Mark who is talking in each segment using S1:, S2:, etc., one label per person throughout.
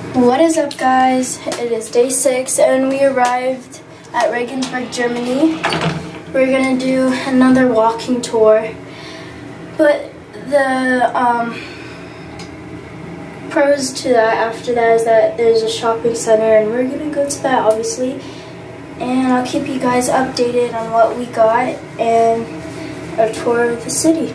S1: What is up, guys? It is day 6 and we arrived at Regensburg, Germany. We're gonna do another walking tour, but the pros to that after that is that there's a shopping center and we're gonna go to that, obviously, and I'll keep you guys updated on what we got and a tour of the city.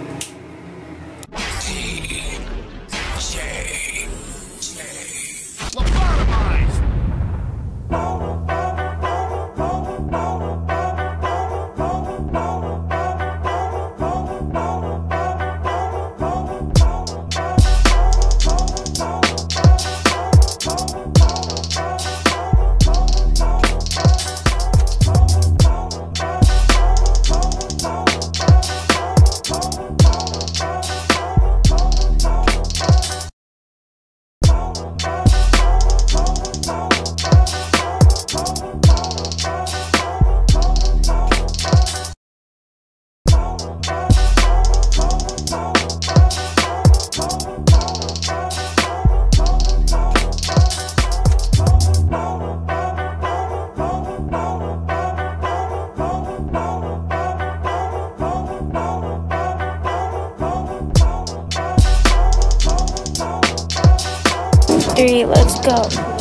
S1: Let's go.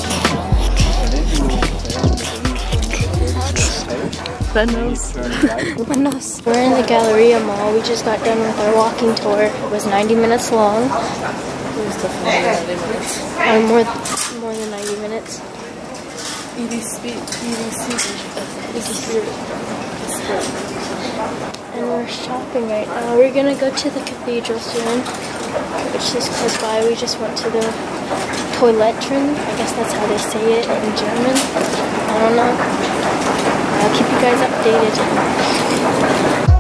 S1: Buenos. We're in the Galleria Mall. We just got done with our walking tour. It was 90 minutes long. It was definitely 90 minutes. More than 90 minutes. And we're shopping right now. We're gonna go to the cathedral soon, which is close by. We just went to the Toiletten. I guess that's how they say it in German. I don't know. I'll keep you guys updated.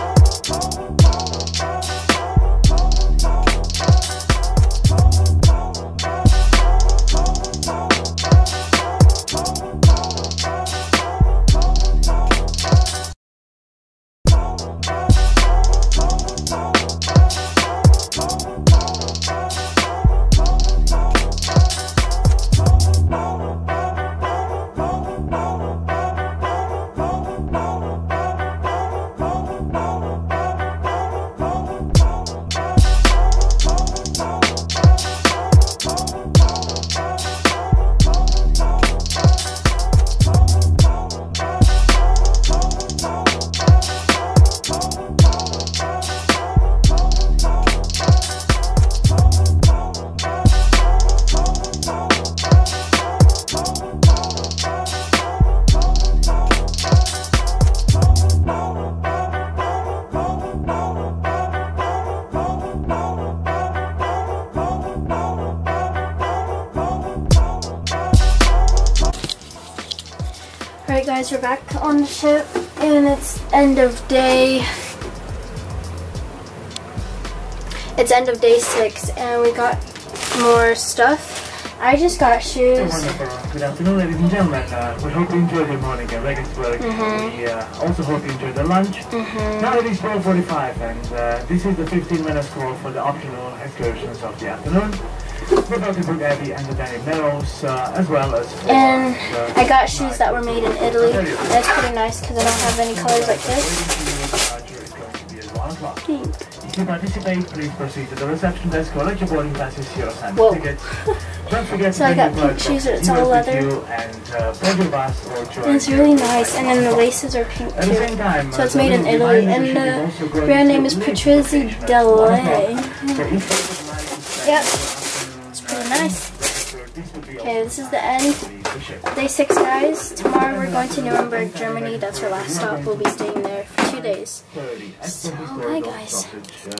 S1: Alright guys, we're back on the ship and it's end of day 6 and we got more stuff. I just got shoes.
S2: Good afternoon, ladies and gentlemen. We hope you enjoyed your morning at Regensburg. We also hope you enjoyed the lunch. Now it is 12:45 and this is the 15-minute call for the optional excursions of the afternoon. We're about to book Abbey and the Danny Meadows, as well as...
S1: And I got shoes that were made in Italy. That's pretty nice because I don't have any colors like this.
S2: If you participate, please proceed to the reception desk, collect your boarding passes, your assigned tickets. Don't forget
S1: so I got pink shoes, it's all leather. It's really nice, and then the laces are pink too. So it's made in Italy, and the brand name is Patrizzi Delle. Yep. Pretty nice. Okay, this is the end. Day 6, guys. Tomorrow we're going to Nuremberg, Germany. That's our last stop. We'll be staying there for 2 days. So, bye, guys.